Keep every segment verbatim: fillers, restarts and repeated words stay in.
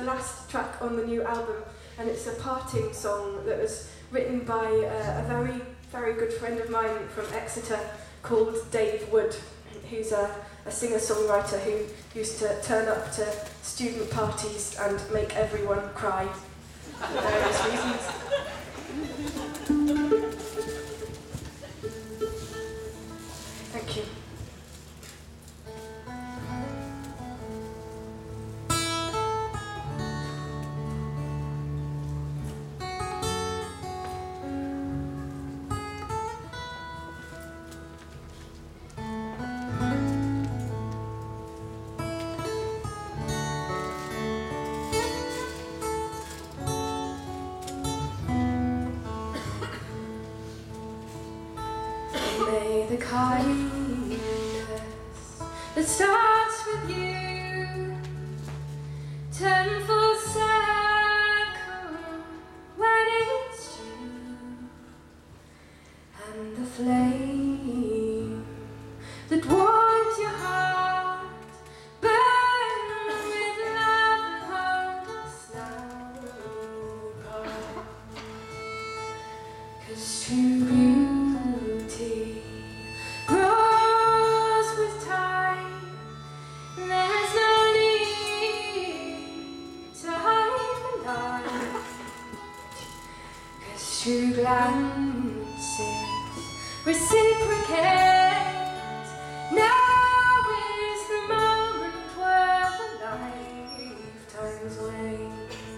last track on the new album, and it's a parting song that was written by uh, a very, very good friend of mine from Exeter called Dave Wood, who's a, a singer-songwriter who used to turn up to student parties and make everyone cry for various reasons. Thank you. May the kindness that starts with you turn full circle when it's you, and the flame that warms your heart burn with love and hold us now apart, 'cause true beauty grows with time. There's no need to hide the light, 'cause true glances reciprocate. Now is the moment worth a lifetime's wait.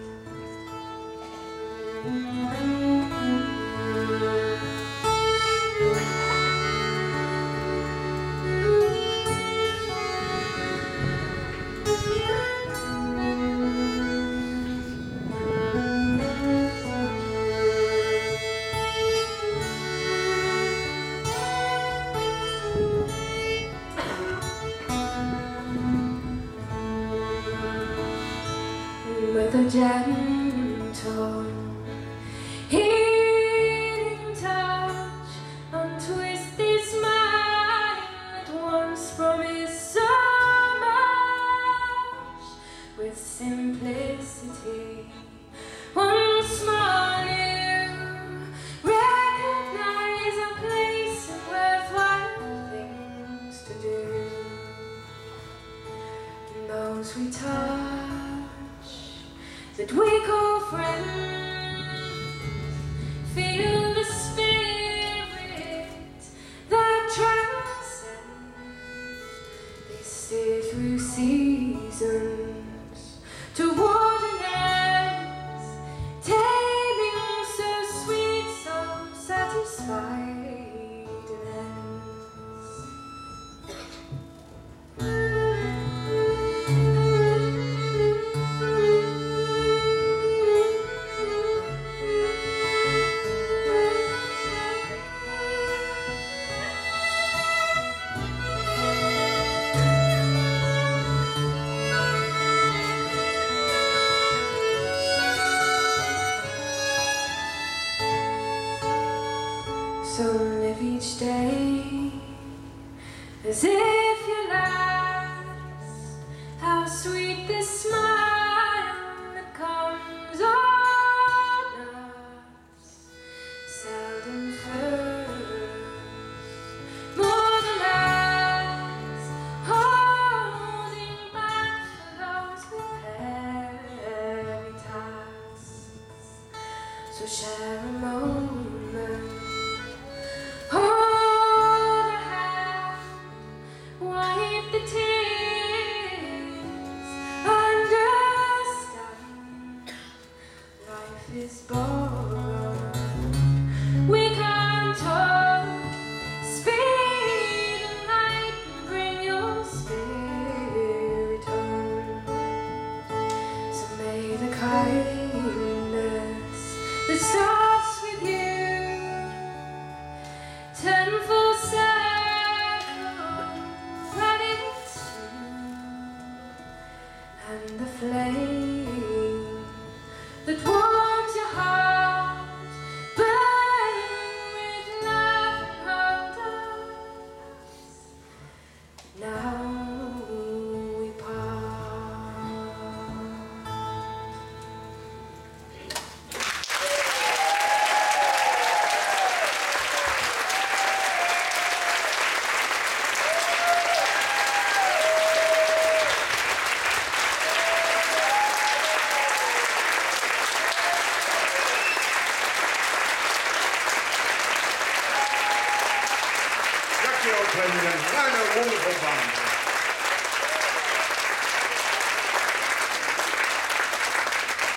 With a gentle healing touch, untwist this mind that once promised so much. With simplicity, once more you recognize a place and worthwhile things to do. And those we touch that we call friends feel the spirit that transcends. They steer through seasons toward an end, taming so sweet, so satisfied in ends. So live each day as if your last. How sweet this smile that comes on us, seldom first, more than last, holding back for those with heavy tasks. So share a moment, hold a hand, wipe the tears, understand life is borrowed. We can't hold speed and light and bring your spirit home. So may the kindness that starts with you Thank you, Clinton. And a wonderful band.